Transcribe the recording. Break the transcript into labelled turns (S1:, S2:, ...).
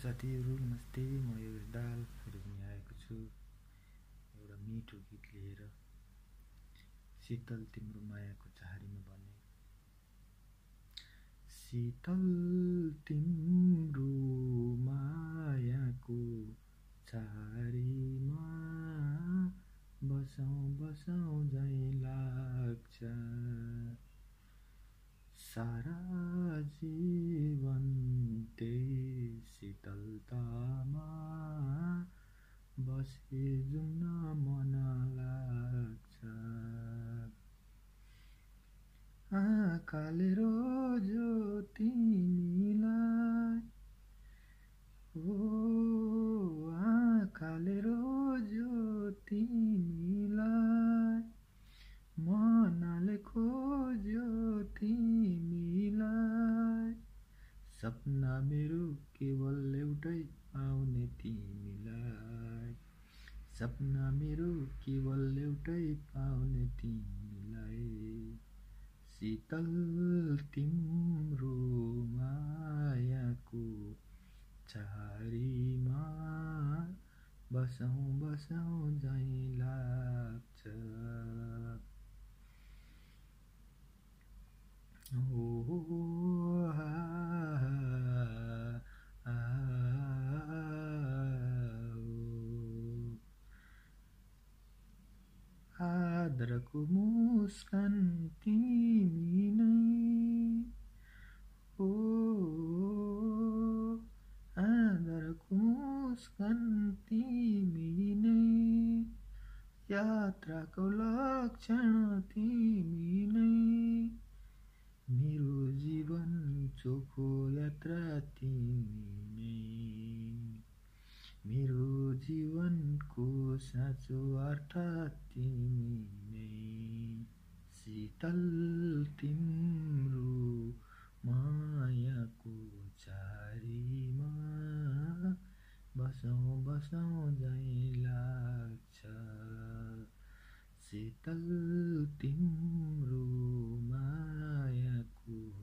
S1: साथीहरू नमस्ते। म योगेश दाल फेरि पनि आएको छु एउटा मिठो गीत लिएर। शीतल तिम्रो मायाको छहारीमा भने, शीतल तिम्रो मायाको छहारीमा बसौं बसौं झैं लाग्छ। सारा जीवन त्यही शीतलतामा बसे जुन मन लाग्छ। आँखाले रोज्यो तिमीलाई, आँखाले रोज्यो तिमीलाई, मनले खोज्यो तिमीलाई। सपना मेरो केवल एउटै पाउने तिमीलाई, सपना मेरो केवल एउटै पाउने तिमीलाई। शीतल तिम्रो मायाको छहारीमा बसौं बसौं झैं लाग्छ। आदरको मुस्कान तिमी नै, आदरको मुस्कान तिमी नै, यात्राको लक्षण तिमी नै। मेरो जीवन चोखो यात्रा तिमी नै, मेरो जीवनको साँचो अर्थ तिमी नै। शीतल तिम्रो मायाको छहारीमा बसौं बसौं झैं लाग्छ। शीतल तिम्रो मायाको